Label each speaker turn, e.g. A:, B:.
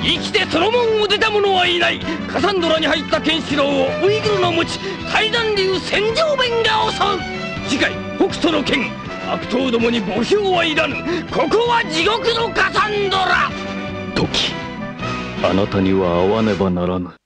A: 生きてその門を出た者はいない。カサンドラに入ったケンシロウをウイグルの持ち大山流戦場弁が襲う。次回北斗の剣。悪党どもに墓標はいらぬ。ここは地獄のカサンドラ。
B: 時、あなたには会わねばならぬ。